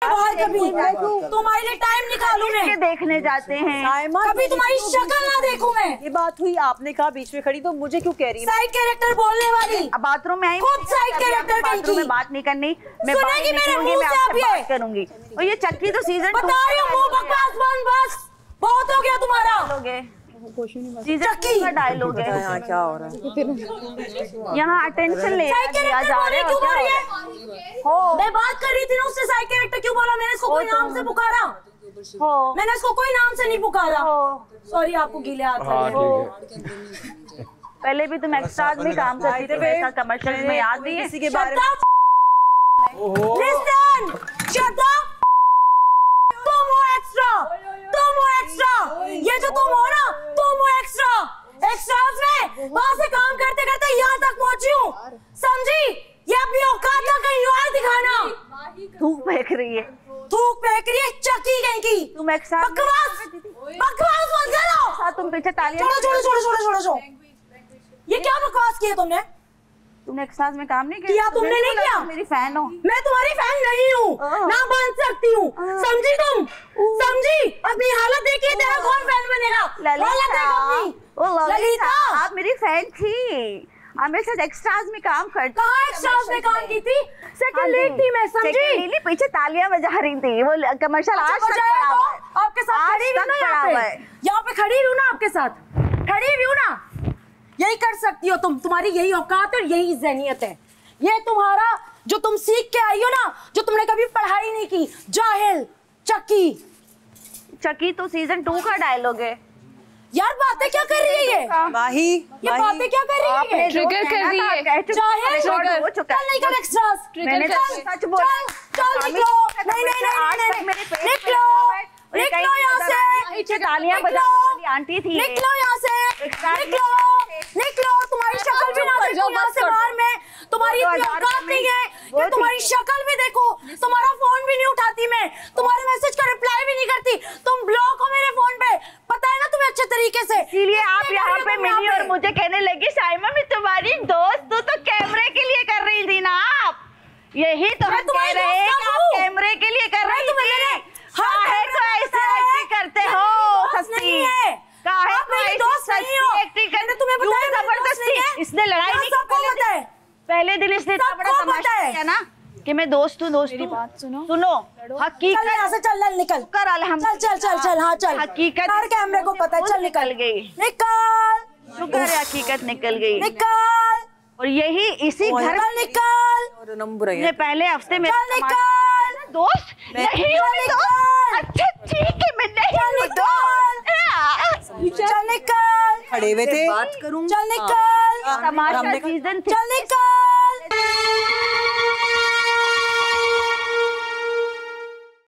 बाहर कभी तुम्हारे लिए टाइम निकालूं मैं। देखने जाते हैं कभी तुम्हारी शक्ल ना देखूं मैं। ये बात हुई, आपने कहा बीच में खड़ी, तो मुझे क्यों कह रही है? साइड कैरेक्टर बोलने वाली। अब बाथरूम में आई, खुद साइड कैरेक्टर बाथरूम में बात नहीं करनी, मैं बात करूंगी। और ये चक्की तो सीजन बता रही हूँ, मुंह बकवास बंद, बस बहुत हो गया तुम्हारा। चक्की का डायलॉग है। यहाँ क्या हो रहा है? यहाँ अटेंशन ले दिया जा रहा है। क्यों बोल रही है? मैं बात कर रही थी ना उससे, साइड कैरेक्टर क्यों बोला? मैंने इसको कोई नाम से पुकारा? मैंने इसको कोई नाम से नहीं पुकारा। सॉरी, आपको गीले हाथ लगे। पहले भी तुम एक्स्ट्राज में काम करती थी, वैसा कमर्शियल में याद नहीं है? किसी के बारे में लिसन, शट अप। तुम हो एक्स्ट्रा, तुम हो एक्स्ट्रा। ये जो तुम हो ना, तुम हो एक्स्ट्रा। एक्स्ट्राज में वहां से काम करते करते यहाँ तक पहुंची हूँ, समझी? ये अपनी औकात ना कहीं और दिखाना। थूक फेंक रही है, थूक फेंक रही है चक्की कहीं की। तुम एक्स्ट्रा बकवास बकवास मत करो। तुम पीछे तालियां छोड़ो छोड़ो छोड़ो छोड़ो छोड़ो छोड़ो। ये क्या बकवास किया तुमने? तुमने एक्स्ट्राज में काम नहीं किया? तुमने नहीं किया? मेरी फैन हो। मैं तुम्हारी फैन नहीं हूँ, ना बन सकती हूँ, समझी तुम? समझी? अपनी हालत देखिए, तेरा कौन फैन बनेगा? ललिता, आप मेरी फैन थी, आप मेरे साथ एक्स्ट्राज में काम करती। कहाँ एक्स्ट्राज में काम की थी? सेकंड लीड थी मैं, समझी? पीछे तालियां बजा रही थी, वो कमर्शियल आज तक पड़ा हुआ है। आपके साथ खड़ी भी हूँ ना, यहाँ पे खड़ी भी हूँ ना, आपके साथ खड़ी भी हूँ ना। यही कर सकती हो तुम, तुम्हारी यही औकात और यही ज़हनियत है। ये तुम्हारा जो तुम सीख के आई हो ना, जो तुमने कभी पढ़ाई नहीं की, जाहिल चक्की। चक्की तो सीजन 2 का डायलॉग है। यार बातें क्या कर रही है ये? माही, ये बातें क्या कर रही है? ट्रिगर कर रही है। जाहिल चल निकल एक्स्ट्रास। मैंने सच बोला। चल निकलो। नहीं नहीं नहीं नहीं, निकलो निकलो यहाँ से। तालियां बजाने वाली आंटी थी। निकलो यहाँ से, निकलो निकलो। तुम्हारी शक्ल भी ना देखो यहाँ से बाहर में, तुम्हारी औकात नहीं है। ये तुम्हारी शक्ल भी देखो, तुम्हारा फोन भी नहीं उठाती मैं, तुम्हारे मैसेज का रिप्लाई भी नहीं करती, तुम ब्लॉक हो मेरे फोन पे, पता है ना तुम्हें अच्छे तरीके से। इसीलिए आप यहाँ पे मिली और मुझे कहने लगी शाइमा मैं तुम्हारी दोस्त हूँ, तो कैमरे के लिए कर रही थी ना आप? यही तो हम कह रहे हैं कि आप कैमरे के लिए कर रही थी। हाँ है तो ऐसे एक्टिंग करते हो सस्ती है। आप मेरी दोस्त नहीं हो। एक्टिंग करने तुम्हें बताया जबरदस्ती। इसने लड़ाई नहीं की पहले दिन, इसने इतना बड़ा तमाशा किया ना कि मैं दोस्त हूँ। दोस्त मेरी बात सुनो हकीकत। यहाँ से चल निकल कर चल चल चल चल। हाँ चल, हकीकत हर कैमरे को पता है। चल निकल गई, निकल। शुक्र है हकीकत निकल गई। निकल। और यही इसी घर निकल। नंबर ने पहले हफ्ते में दोस्त नहीं हुई तो अच्छा ठीक है मैं नहीं हूँ दोस्त। चल निकल। खड़े हुए थे, बात करूँ। चल निकल। तमाशा सीजन चल निकल।